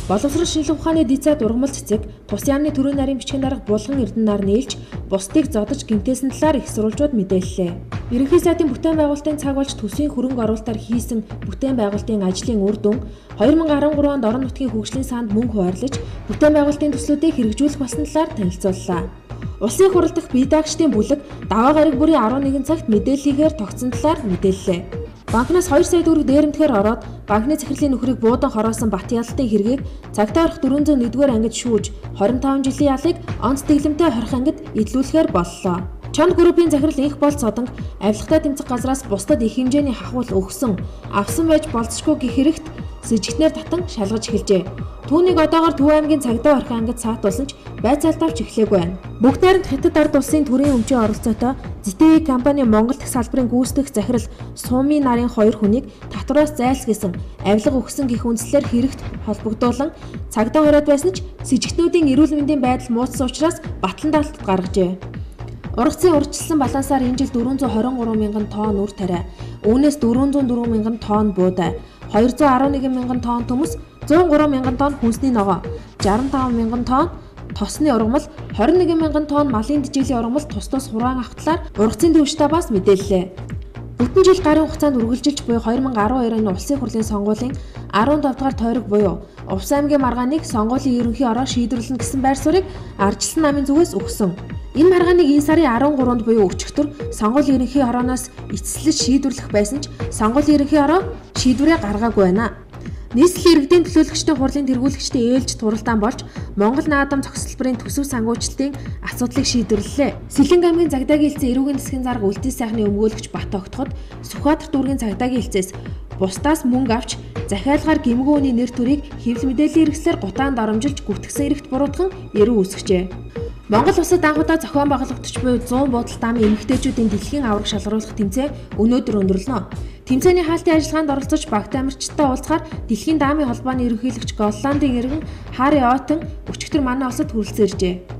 Боловсрол шинжилгээ ухааны дизайн ургамал цэцэг тус яамны төрийн нарийн бичгийн дарга булган эрдэнээр нээлж бусдыг зодож гэмтээсэн талаар их сурвалжууд мэдээллээ. Ерөнхий сайдын бүтээн байгуулалтын цаг болж төсвийн хөрөнгө оруулалтаар хийсэн бүтээн байгуулалтын ажлын үр дүн 2013 онд орон нутгийн хөгжлийн санд мөнгө хуваарлаж бүтээн байгуулалтын төслүүдийг хэрэгжүүлэх болсон талаар танилцууллаа. Улсын хурал дахь бие даагчдын бүлэг даваа гараг бүрийн 11 цагт мэдээллийгээр тогтсон талаар мэдээллээ. Банкнаас 2 сая төгрөг дээрэмдгээр ороод банкны захирлын нөхрийг буудан хороосон бат ялалтын хэргийг цагтаа орох 401-р ангид шүүж 25 жилийн ялыг онц дэглэмтэй хорих ангид эдлүүлэхээр боллоо. Чонд группийн захирал инх бол цодонг авилгатай тэмцэх газраас бусдад их хэмжээний хахуул өгсөн, авсан байж болцшгүй гэх хэрэгт с ิจ гтнэр татан шалгаж эхэлжээ. Түүнийг одоогоор Төв аймгийн цагдаа орхин ангид саатуулсан ч байцаалтавч эхлээгүй байна. Бүгд найрамд Хятад ард улсын төрийн өмчийн оролцоотой ZTE компани Монгол дахь салбарын гүйцэтгэх захирал Сумын нарын 2 хүнийг татвараас зайлсхийсэн, авилга өгсөн гэх үндслээр хэрэгт холбогдуулан цагдаа хороод байсан ч с ิจ гтнүүдийн эрүүл мэндийн байдал муутсан учраас батлан даалтад гаргажээ. Ургацын урьдчилсан балансаар энэ жил 423 мянган тонн үр тариа, үүнээс 404 мянган тонн буудай, 211 мянган тонн төмөс, 103 мянган тонн хүнсний ногоо, 65 мянган тонн тосны ургамал, 21 мянган тонн малын дижилийн ургамал тус хураан авах талаар ургацын төв штабаас мэдээллээ. Бүтэн жил гарын хугацаанд үргэлжилж буй 2012 оны улсын хурлын сонгуулийн 15 дугаар тойрог буюу Увс аймгийн маргааныг сонгуулийн ерөнхий ороо шийдвэрлэнэ гэсэн байр суурийг Ардчилсан намын зүгээс өгсөн. Энэ маргааныг энэ сарын 13-нд буюу өчигдөр сонгуулийн ерөнхий орооноос эцэслэж шийдвэрлэх байсан ч сонгуулийн ерөнхий ороо шийдвэрээ гаргаагүй байна. Нийслэлийн иргэдийн төлөөлөгчдийн хурлын тэргүүлэгчдийн ээлж туралдаан болж Монгол наадам зохицлбарын төсөв сангуучдын асуудлыг шийдвэрлэлээ. Сэлэнг аймгийн цагдаагийн хэлцээ эрүүгийн засгийн зарга үлдээ сайхны өмгөөлөгч Бат Огтход Сүхбаатар дүүргийн цагдаагийн хэлцээс бусдаас мөнгө авч захиалгаар гэмгүй үний нэр төрийг хэвлэл мэдээллийн хэрэгслээр гутаанд оромжилж гүтгэсэн эрэгт буруутхан эрүү үүсгэжээ. Монгол улсад анхудаа зохион байгуулагдаж буй 100 буудал даамын эмэгтэйчүүдийн дэлхийн аварга шалгаруулах тэмцээн өнөөдөр өндөрлөнө. Тэмцээний хаалтын ажиллагаанд оролцож багт амирчтай уулзахаар дэлхийн даамын холбооны ерөнхийлөгч Голландын иргэн Харри Оттон өчигдөр манай улсад хүрэлцэн иржээ.